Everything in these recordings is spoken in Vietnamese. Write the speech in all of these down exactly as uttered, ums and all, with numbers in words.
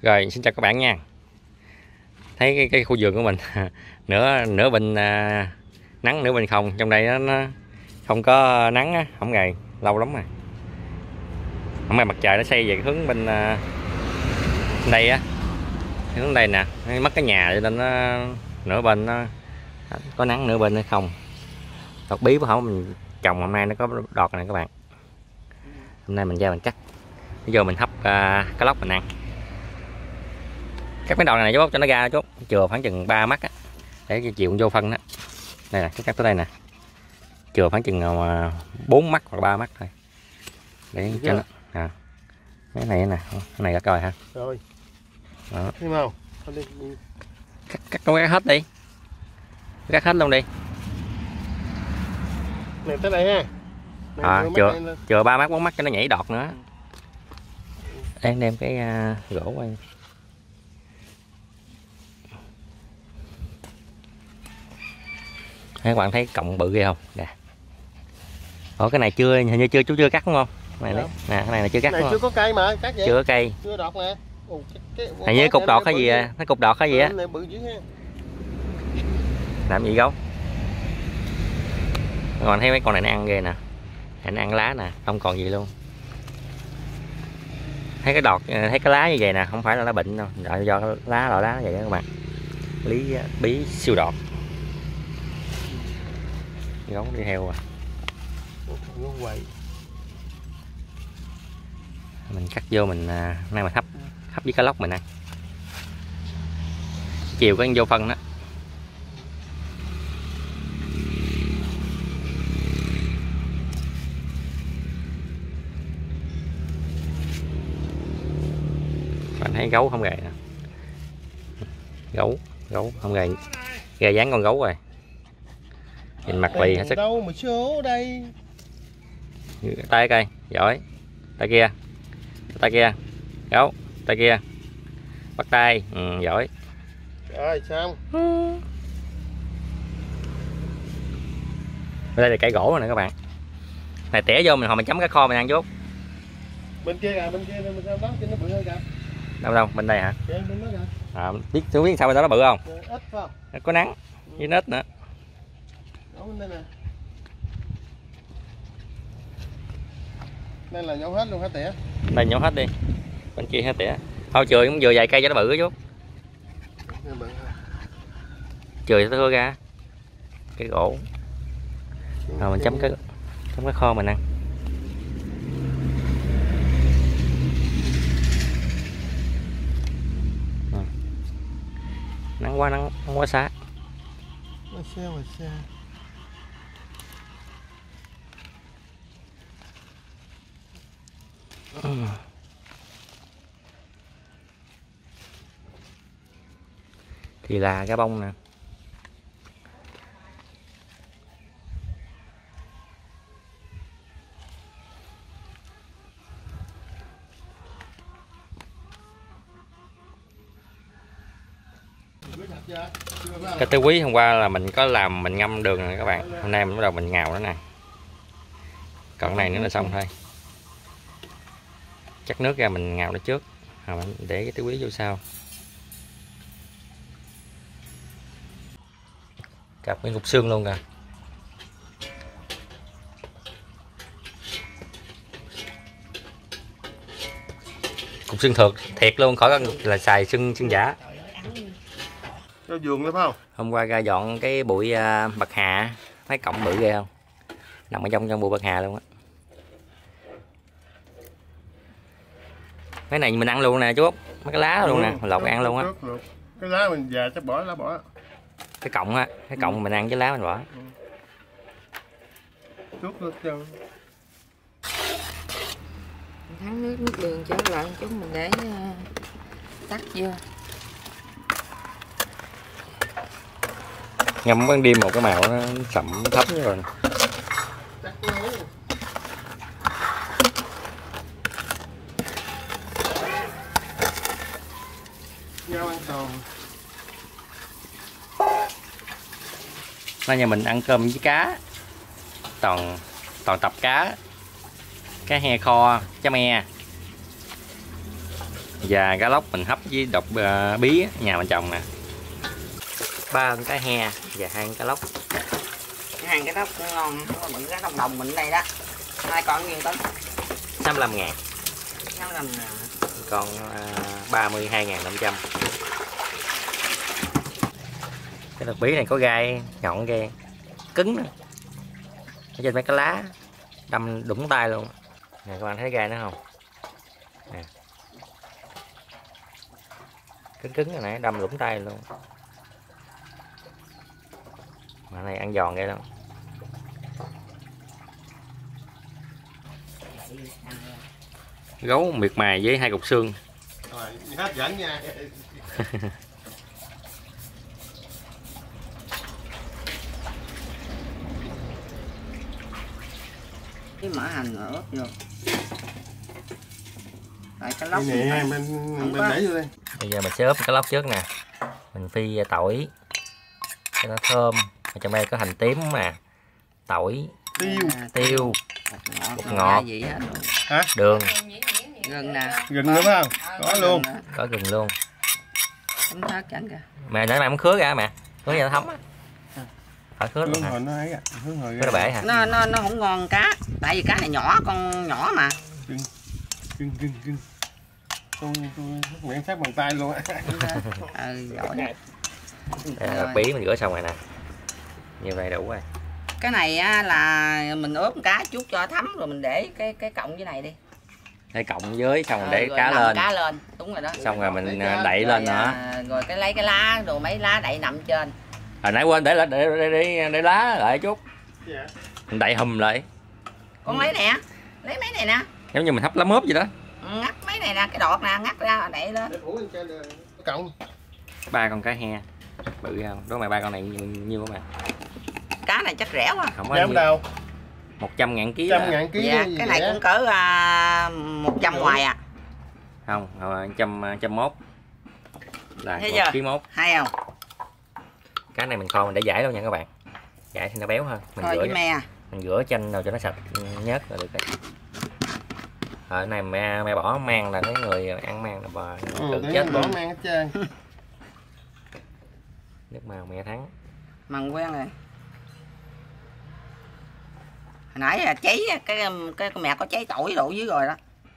Rồi, xin chào các bạn nha. Thấy cái, cái khu vườn của mình nửa nửa bên à, nắng nửa bên không. Trong đây nó, nó không có nắng á, không ngày lâu lắm rồi. Hôm nay mặt trời nó xây về cái hướng bên à, đây á, hướng đây nè, nó mất cái nhà cho nên nó nửa bên nó có nắng nửa bên nó không. Đọt bí của không mình trồng hôm nay nó có đọt này các bạn. Hôm nay mình ra mình cắt, bây giờ mình hấp à, cá lóc mình ăn. Cắt mấy đòn này chú cho nó ra chú, chừa khoảng chừng ba mắt á, để chịu vô phân đó. Đây nè, cắt tới đây nè, chừa khoảng chừng bốn mắt hoặc ba mắt thôi, để cho nó à. Cái này nè, cái này cắt rồi ha. Rồi. Đó. Thấy không? Cắt cắt cắt hết đi, cắt hết luôn đi. Này tới đây ha. Này, À, chừa chừa ba mắt bốn mắt cho nó nhảy đọt nữa. Đang đem cái uh, gỗ qua. Các bạn thấy cọng bự ghê không? Nè. Ủa cái này chưa, hình như chưa chú chưa cắt đúng không? Này đấy. Nè, cái này là chưa cắt. Cái này chưa có cây mà, cắt vậy. Chưa có cây. Chưa đọt nè. Ồ, cái, cái, hình như cục đọt cái gì à? Nó cục đọt cái gì á? Này bự dữ ha. Làm gì gấu? Còn thấy mấy con này nó ăn ghê nè. Nó ăn lá nè, không còn gì luôn. Thấy cái đọt, thấy cái lá như vậy nè, không phải là nó bệnh đâu, do cái lá loại lá vậy đó các bạn. Lý bí siêu đọt. Gấu đi theo à. Mình cắt vô mình nay mình hấp hấp với cá lóc mình ăn. Chiều có ăn vô phân đó. Bạn thấy gấu không gầy nè. Gấu, gấu không gầy. Gầy dáng con gấu rồi. Nhìn mặt quỳ hết sức. Đâu mà số đây. Tay cây, giỏi. Tay kia. Tay kia. Gấu, tay kia. Bắt tay, ừ, giỏi. Rồi xong. Đây là cây gỗ rồi nè các bạn. Này tỉa vô mình hồi mình chấm cá kho mình ăn chút. Bên kia kìa, bên kia mình sao đó cho nó bự hơn kìa. Đâu đâu, bên đây hả? Kìa, bên đó kìa. À, biết tôi biết sao bên đó nó bự không? Ít phải không? Có nắng với nết nữa. Đó bên đây nè. Đây là nhổ hết luôn hả tỉa? Đây nhổ hết đi. Bên kia hết tỉa. Thôi chừa cũng vừa vài cây cho nó bự chút. Chừa cho nó thưa ra. Cái gỗ. Rồi mình chấm cái chấm cái kho mình ăn. Rồi. Nắng quá nắng, nắng quá xá. Ừ. Thì là cái bông nè. Cái tứ quý hôm qua là mình có làm mình ngâm đường nè các bạn. Hôm nay mình bắt đầu mình ngào nó nè. Còn này nữa là xong thôi. Chắc nước ra mình ngào nó trước. Rồi mình để cái tứ quý vô sau. Cặp cái cục xương luôn kìa. Cục xương thiệt thiệt luôn, khỏi là xài xương xương giả. Cho vườn lắm không? Hôm qua ra dọn cái bụi uh, bạc hà, thấy cọng bự ghê không? Nằm ở trong trong bụi bạc hà luôn á. Cái này mình ăn luôn nè chú Út, mấy cái lá luôn nè, mình lột ăn luôn á. Cái lá mình già chắc bỏ lá bỏ. Cái cọng á, cái cọng ừ. mình ăn với lá mình bỏ. Chút nước cho. Thắng nước nước đường cho lại chút mình để uh, tắt vô. Ngâm ban đêm một cái màu nó sậm thấm rồi. Nay nhà mình ăn cơm với cá. Toàn toàn tập cá. Cá he kho, chấm me. Và cá lóc mình hấp với độc uh, bí nhà mình trồng nè. Ba con cá he và hai con cá lóc. Hàng cái đó cũng ngon, bự cá đồng đồng mình ở đây đó. Hai con nhiêu tấn? sáu mươi lăm ngàn. sáu mươi lăm ngàn. Con uh, ba mươi hai ngàn năm trăm. Cái độc bí này có gai nhọn ghê, cứng nè. Ở trên mấy cái lá đâm đụng tay luôn. Nè các bạn thấy gai nó không? Nè. Cứng cứng rồi nè, đâm đụng tay luôn. Mà này ăn giòn ghê lắm. Gấu miệt mài với hai cục xương. Rồi, hấp dẫn nha. Cái mỡ hành rồi ướp vô. Rồi cái lóc Đây nè, mình mình để vô đây. Bây giờ mình sẽ ướp cái lóc trước nè. Mình phi tỏi cho nó thơm. Ở trong đây có hành tím mà, tỏi, Tiêu, tiêu, ngọt, bột ngọt, gì hết luôn. hả? đường, Gừng nè. Gừng nữa phải không? Có luôn. có gừng luôn. Chấm thớt chẳng kìa. Mẹ nãy mẹ muốn khứa ra mẹ, khứa cho nó thấm á. Phải khứa luôn Hướng hả? hồi nó ấy à, hướng hồi Khứa nó bể hả? Nó nó nó không ngon cá, tại vì cá này nhỏ, con nhỏ mà. Gừng, gừng, gừng, gừng. Tôi tôi miệng sát bằng tay luôn á. Ừ, giỏi. Đây là bí mình rửa xong rồi nè. Như vậy đủ rồi. Cái này á, là mình ướp cá chút cho thấm rồi mình để cái cái cọng dưới này đi. Để cộng với xong rồi Ờ, để rồi cá nằm lên. cá lên, đúng rồi đó. Xong rồi mình Để cá- đậy Rồi, lên nữa. à, rồi cái lấy cái lá, rồi mấy lá đậy nằm trên. Hồi nãy quên để để để để, để, để lá lại chút. Dạ. Mình đậy hùm lại. Con lấy nè, lấy mấy này nè. Giống như mình hấp lá mướp vậy đó. Ngắt mấy này nè, cái đọt nè, ngắt ra đậy lên. Để phủ lên trên rồi. Cộng. Ba con cá he. Bự không? Đúng mà ba con này nhiêu, nhiêu các bạn? Cá này chắc rẻ quá. Không có Dám nhiêu. đâu? một trăm ngàn ký. Trăm ngàn ký. Dạ, cái này cũng cỡ à, một trăm ngoài à. Không, trăm trăm mốt là Thấy một chưa? ký mốt. Hay không? Cái này mình kho mình để giải đâu nha các bạn. Giải thì nó béo hơn. Mình Thôi rửa với me. mình rửa chanh nào cho nó sạch nhớt là được rồi. Ở này mẹ mẹ bỏ mang là cái người ăn mang là bò Ừ, tự để chết bỏ luôn. mang hết trơn. Nước màu mẹ thắng. Mần quen rồi. Hồi nãy là cháy cái cái con mẹ có cháy tỏi đổ dưới rồi đó.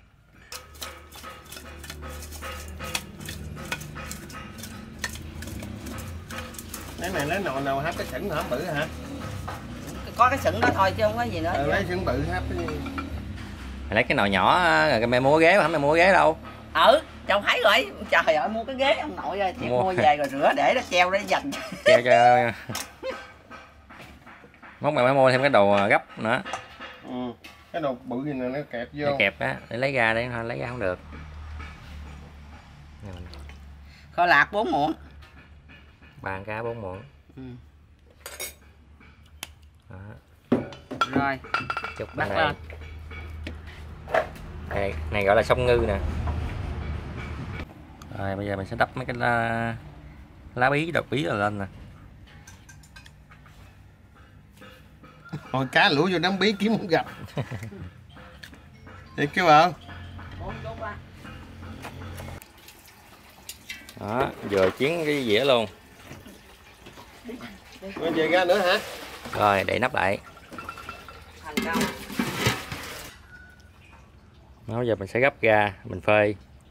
Cái này lấy nồi nào hấp cái sửng hả bự hả? Có cái sửng đó thôi chứ không có gì nữa. Ờ, lấy sửng bự hấp cái gì? Mày lấy cái nồi nhỏ rồi mẹ mua ghế mà mẹ mua ghế đâu? Ừ, cháu thấy rồi. Trời ơi, mua cái ghế ông nội ơi, thiệt Mua. mua về rồi rửa để nó treo để dành. Treo cho mốt mẹ mới mua thêm cái đồ gấp nữa. Ừ. Cái đồ bự gì nè nó kẹp vô. Để kẹp á để lấy ra để thôi lấy ra không được. Kho lạc bốn muỗng. Ba cá bốn muỗng. Ừ. Đó. Rồi, Chúc bắt đây. lên. Đây, này gọi là sông ngư nè. Rồi bây giờ mình sẽ đắp mấy cái lá, lá bí độc bí rồi lên nè. Hồi cá lũ vô đám bí kiếm không gặp. Thiệt kêu không? Đó, vừa chiến cái dĩa luôn. Rồi về ra nữa hả? Rồi để nắp lại. Thành công. Đó, giờ mình sẽ gấp ra mình phơi.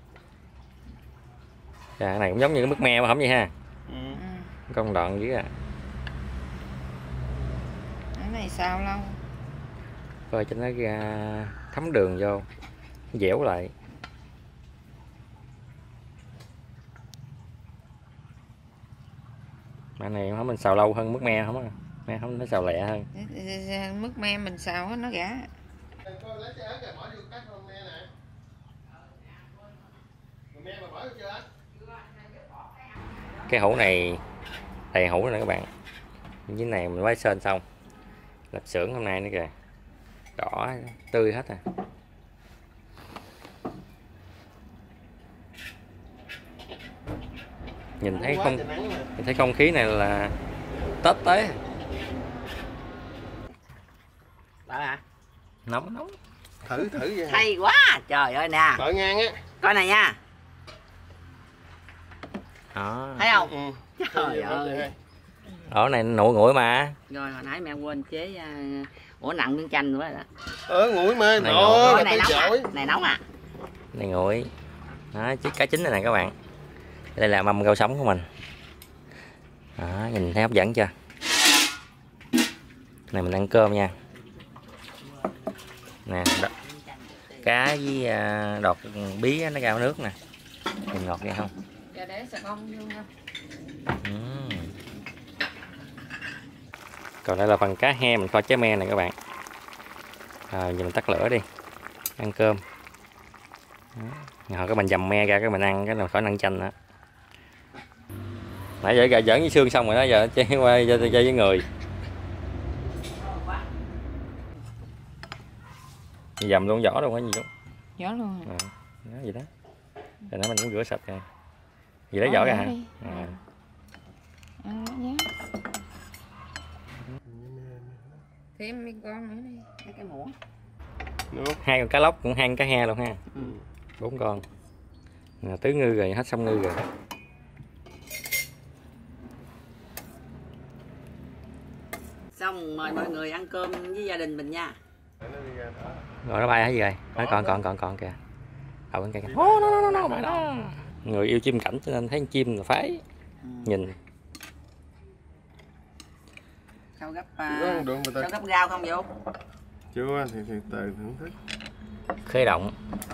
Dạ, cái này cũng giống như cái mứt me mà không vậy ha. Ừ. Công đoạn dưới à. Cái này sao lâu? Phơi cho nó ra thấm đường vô, dẻo lại. Mà này không mình xào lâu hơn mứt me không á. Me không nó xào lẹ hơn. Mứt me mình xào nó gã. Cái hũ này đầy hũ rồi nè các bạn. Dưới này mình mới sơn xong. Lạp xưởng hôm nay nữa kìa. Đỏ tươi hết à. Nhìn thấy không nhìn thấy không khí này là Tết tới. Đó hả? Nóng nóng. Thử thử vậy. Hay quá, trời ơi nè. Đợi ngang á. Coi này nha. Đó. Thấy không? Ừ. Trời ơi. Ở này nguội nguội mà. Rồi hồi nãy mẹ quên chế uh, ủa nặng miếng chanh nữa rồi đó. Ở nguội mà. Này Đó, Ủa, là này tới nóng à? giỏi. Này nóng à? Này nguội. Đó, chiếc cá chín này nè các bạn. Đây là mâm rau sống của mình. Đó, nhìn thấy hấp dẫn chưa? Này mình ăn cơm nha. Nè, đó. Cá với uh, đọt bí nó rau nước nè. Nhìn ngọt ghê không? Giờ để xà bông vô nha. Uhm. Còn đây là phần cá he mình kho trái me này các bạn. À, giờ mình tắt lửa đi. Ăn cơm. Hồi cái mình dầm me ra cái mình ăn cái là khỏi ăn chanh nữa. Nãy giờ gà giỡn với xương xong rồi đó, giờ chơi qua chơi với người. Dầm luôn vỏ đâu có gì đâu. Vỏ luôn À, đó gì đó. Rồi nó mình cũng rửa sạch rồi. Gì lấy vỏ ra hả? À. Ăn nhé. Thêm mấy con nữa đi, hai cái muỗng. Hai con cá lóc cũng hai con cá he luôn ha. Ừ. Bốn con. À, tứ ngư rồi, hết xong ngư rồi. Xong mời mọi người ăn cơm với gia đình mình nha. Rồi nó bay hả gì rồi? Nó còn còn còn còn kìa. Ở bên kia kìa. Oh, no, no, no, no, no. Người yêu chim cảnh cho nên thấy chim là phái. Ừ. Nhìn. Sao gấp Có uh, được mà ta. sao gấp rau không vô? Chưa thì từ từ thưởng thức. Khởi động.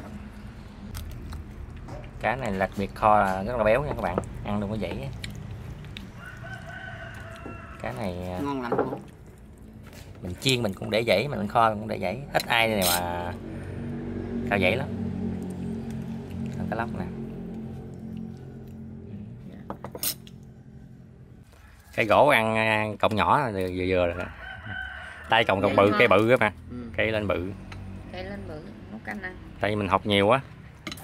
Cá này đặc biệt kho là rất là béo nha các bạn. Ăn đừng có dãy. Cá này Ngon lắm luôn. mình chiên mình cũng để dãy, mình kho mình cũng để dãy. Ít ai này mà cao dãy lắm. Còn cá lóc nè. Cây gỗ ăn cọng nhỏ là vừa vừa rồi. Tay cọng cọng bự, cây bự á mà. Ừ. Cây lên bự. Cây lên bự, nấu canh ăn. Tại vì mình học nhiều quá.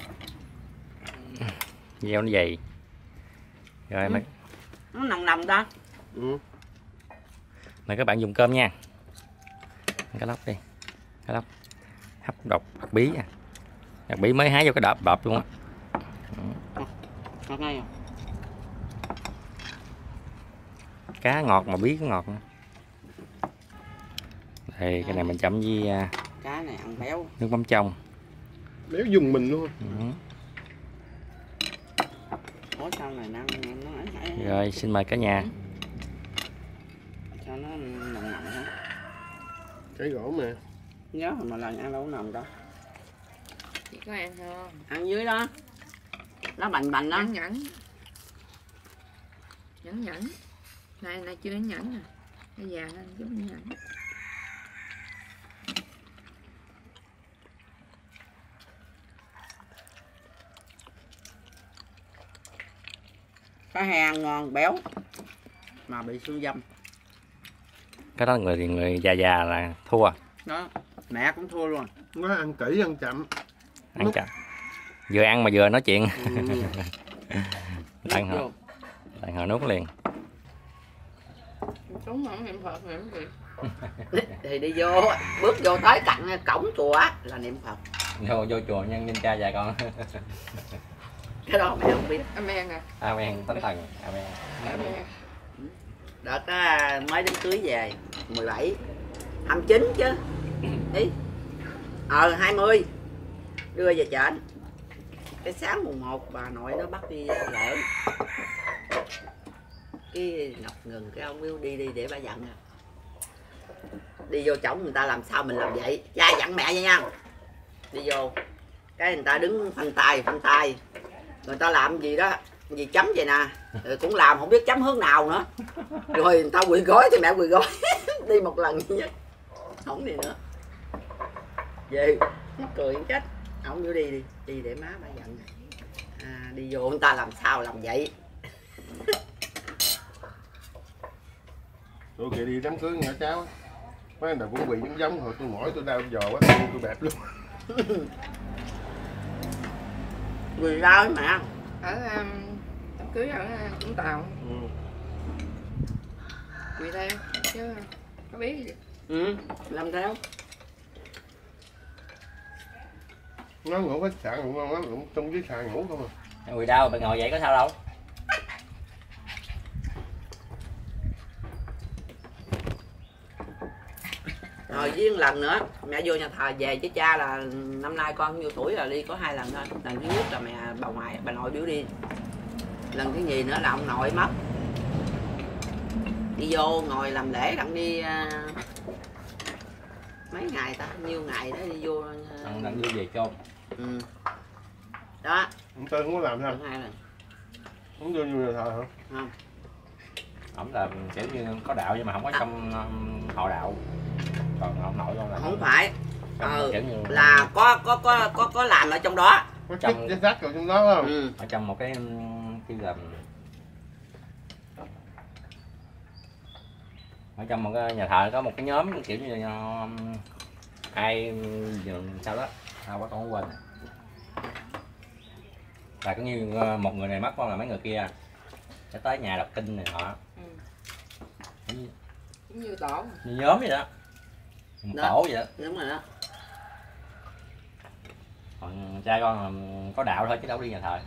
Gieo nó dày. Rồi Ừ. mày Nó nồng nồng đó. Ừ. mời các bạn dùng cơm nha. Cá lóc đi. Cá lóc hấp độc hạt bí nha. Hạt bí mới hái vô cái đợp đợp luôn á. Ngọt ngay. Cá ngọt mà bí cũng ngọt nữa. Đây cái này mình chấm với Cá này ăn béo. nước mắm trong. Béo dùng mình luôn. Ừ. Ủa sao này nó nó ấy. Rồi xin mời cả nhà. Sao nó nồng nồng hả? Cái gỗ mà. Nhớ hồi mà lần ăn đâu có nồng đâu. Chị có ăn không? Ăn dưới đó. Nó bành bành đó. Nhẫn nhẫn. Nhẫn nhẫn. Này này chưa nhẫn nè. Bây giờ nó giống như nhẫn. Cá he ăn ngon béo mà bị xương dâm. Cái đó người thì người già già là thua. Đó, mẹ cũng thua luôn. Nó ăn kỹ ăn chậm. Ăn chậm. Vừa ăn mà vừa nói chuyện. Ừ. Ăn họ. Ăn họ nuốt liền. Đúng không? Niệm Phật niệm gì? Thì đi vô, bước vô tới cạnh cổng chùa là niệm Phật. Vô vô chùa nhân nhân cha già con. Cái đó mẹ không biết. Amen à. Amen tánh thần. Amen. Amen. Đợt á, mới đám cưới về mười bảy hai mươi chín chứ ý ờ hai mươi đưa về trển. Cái sáng mùng một bà nội nó bắt đi lễ, cái ngập ngừng cái ông yêu đi đi để bà giận à. Đi vô chổng người ta làm sao mình làm vậy, cha dặn mẹ vậy nha. Đi vô cái người ta đứng phanh tay phanh tay, người ta làm gì đó gì chấm vậy nè, rồi cũng làm không biết chấm hướng nào nữa, rồi người ta quỳ gói thì mẹ quỳ gói. Đi một lần duy nhất không đi nữa, về mắc cười chết. Ông vô đi đi đi để má bà giận à, đi vô người ta làm sao làm vậy. Tôi kìa đi đám cưới nhỏ cháu á, mấy anh nào cũng quỳ giống giống hồi tôi mỏi tôi đau giò quá tôi, tôi bẹp luôn. Quỳ ra với mẹ Ở um, đám cưới ở uh, Vũng Tàu. Ừ. Quỳ theo chứ có biết gì. ừ, làm theo. Nó ngủ khách sạn ngủ ngon lắm, ngủ trong dưới sàn ngủ không à. Ngồi đâu bạn ngồi vậy có sao đâu. Rồi với một lần nữa mẹ vô nhà thờ về với cha là năm nay con vô tuổi là đi có hai lần thôi. Lần thứ nhất là mẹ bà ngoại bà nội biểu đi, lần thứ nhì nữa là ông nội mất. Đi vô ngồi làm lễ đặng đi uh, mấy ngày ta, nhiêu ngày đó đi vô uh, ông đặng đưa về chôn. Ừ. Đó Ông Tư không có làm sao? lần hai lần Không vô nhà thờ hả? không. Ổng là kiểu như có đạo nhưng mà không có trong um, họ đạo, còn ông nội con là Không phải ờ, kiểu như là có có có có có làm ở trong đó. Có Trong- chức danh sách rồi trong đó không? Ừ. ở trong một cái um, cái là ở trong một cái nhà thờ có một cái nhóm kiểu như um, ai sao đó sao quá con không quên là cũng như uh, một người này mất con là mấy người kia sẽ tới nhà đọc kinh này họ Ừ. Cũng như tổ. như nhóm vậy đó, một Đó. tổ vậy đó. Đúng rồi đó. Còn cha con là có đạo thôi chứ đâu có đi nhà thờ.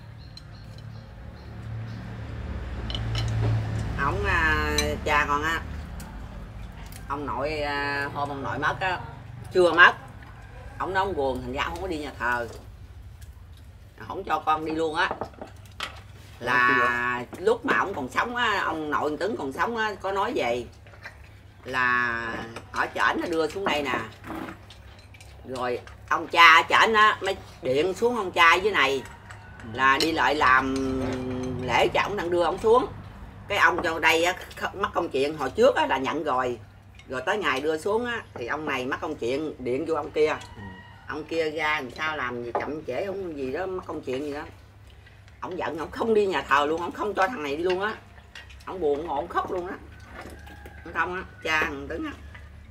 Ông à, cha con á, ông nội à, hôm ông nội mất á, chưa mất, ông nói ông buồn thành ra ông không có đi nhà thờ, không cho con đi luôn á. Là lúc mà ông còn sống á, ông nội Tấn còn sống á, có nói về là ở trển nó đưa xuống đây nè, rồi ông cha ở trển á mới điện xuống ông cha dưới này là đi lại làm lễ cho ông đang đưa ông xuống. Cái ông cho đây á mắc công chuyện hồi trước á là nhận rồi, rồi tới ngày đưa xuống á thì ông này mắc công chuyện điện vô ông kia. Ừ. Ông kia ra làm sao làm gì chậm trễ không gì đó, mắc công chuyện gì đó, ông giận ông không đi nhà thờ luôn, ông không cho thằng này đi luôn á, ông buồn ngộ ông khóc luôn á. Không á, cha thằng Tấn á.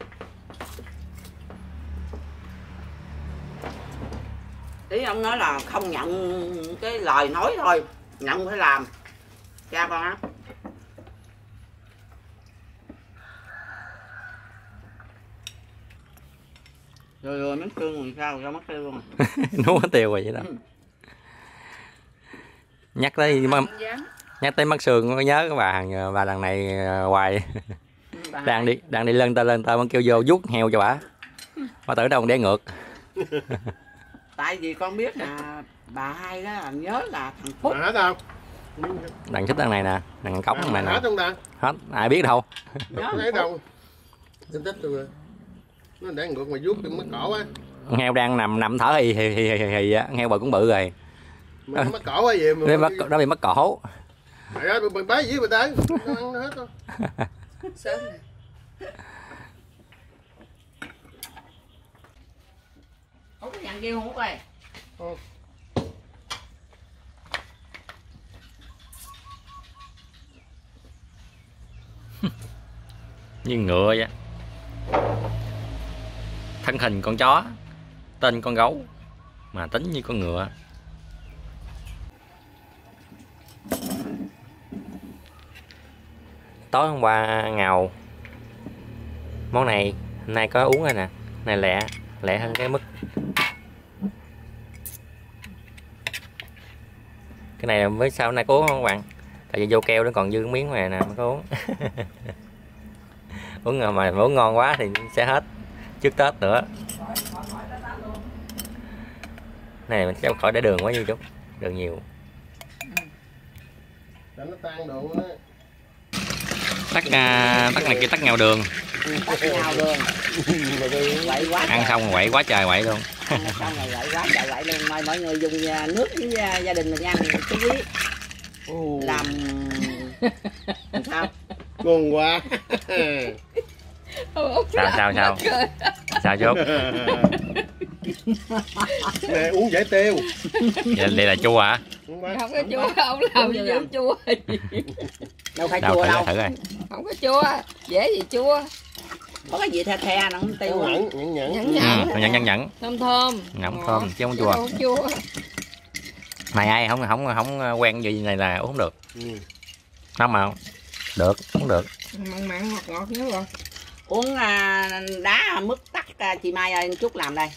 Ý ông nói là không nhận cái lời nói thôi, nhận phải làm. Cha con á. Rồi rồi mất xương rồi sao ra mất tiêu luôn à? Nuốt tiêu rồi vậy đó. Ừ. Nhắc tới Không dám. nhắc tới mất xương có nhớ cái bà hàng bà lần này hoài Bà đang đi đang đi lên tơ lên tơ vẫn kêu vô vuốt heo cho bà, bà tưởng đâu để ngược. tại vì con biết là bà hai đó là nhớ là thằng Phúc. Mà hết không? Đằng xích đằng này nè, đằng cống đằng này Hết nè, không ta? hết ai biết đâu. Nhớ Thấy đâu? Tính tích tôi nó để ngược mà vuốt cái mất cổ á. Heo đang nằm nằm thở hì hì hì hì, hì á, heo bự cũng bự rồi. Mà nó mất cổ á gì mà. Nó mất nó bị mất cổ. Trời ơi, mình bái dưới người ta. Nó ăn nó hết thôi. Sớm nè. Không có nhận kêu không có ơi. Như ngựa vậy. Thân hình con chó, tên con gấu mà tính như con ngựa. Tối hôm qua ngầu món này, hôm nay có uống rồi nè, này lẹ lẹ hơn cái mứt. Cái này mới sao hôm nay có uống không các bạn, tại vì vô keo nó còn dư miếng này nè mới có uống. Uống mà uống ngon quá thì sẽ hết trước Tết nữa. Này mình sẽ khỏi để đường quá nhiêu chút, đường nhiều. Để nó tan đồ á. Tắc uh, tắc này kia tắc nghèo đường. Tắt nhau luôn. Quậy quá. Ăn xong rồi quậy quá trời quậy luôn. Ăn xong rồi quậy quá trời quậy luôn. Mời mọi người dùng nước với gia đình mình nha, chú quý. Làm sao? Ngon quá. Sao sao sao? Sao chốt? Nè uống dễ tiêu. Vậy đây là chua hả? Không phải. Không có chua, không làm gì cũng chua. Đâu phải Đâu chua thử đâu. thử coi. Không có chua, dễ gì chua. Có cái gì the the nó không tiêu. Nhẫn nhẫn nhẫn. Nhẫn Ừ, nhẫn. nhẫn nhẫn nhẫn. Thơm thơm. Ngậm Ngọt. thơm chứ không Chứ chua. Không chua. Này ai không không không quen gì này là uống không được. Ừ. Không mà được, uống được. Mặn mặn ngọt ngọt nhớ rồi. Uống à, đá mứt tắc à, chị Mai ơi chút làm đây.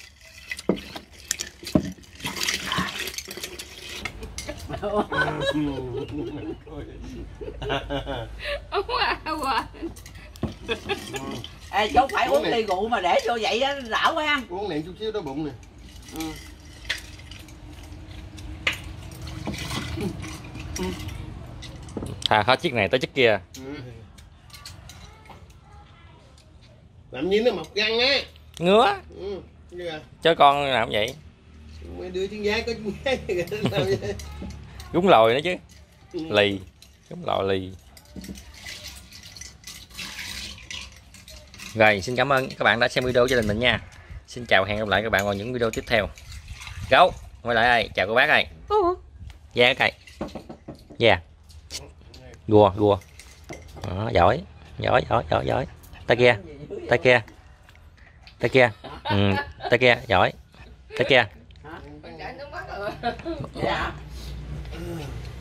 Không à, quá. Ê chú phải uống ly rượu mà để vô vậy á đảo quá ăn. Uống này chút xíu đói bụng nè. Ừ. Thà hết chiếc này tới chiếc kia. Ừ. Làm như nó mọc răng á. Ngứa. Ừ. Cho con làm vậy. Mấy đứa trứng gái có trứng gái làm vậy. Gúng lồi nữa chứ. Ừ. Lì. Gúng lồi lì. Rồi, xin cảm ơn các bạn đã xem video gia đình mình nha. Xin chào, hẹn gặp lại các bạn vào những video tiếp theo. Gấu, quay lại đây, chào cô bác ơi. Yeah cái. Yeah. Gùa, gùa. Đó, giỏi, giỏi, giỏi, giỏi, giỏi. Tay kia, tay kia. Tay kia. Ừ, tay kia, giỏi. Tay kia. Hả? Dạ.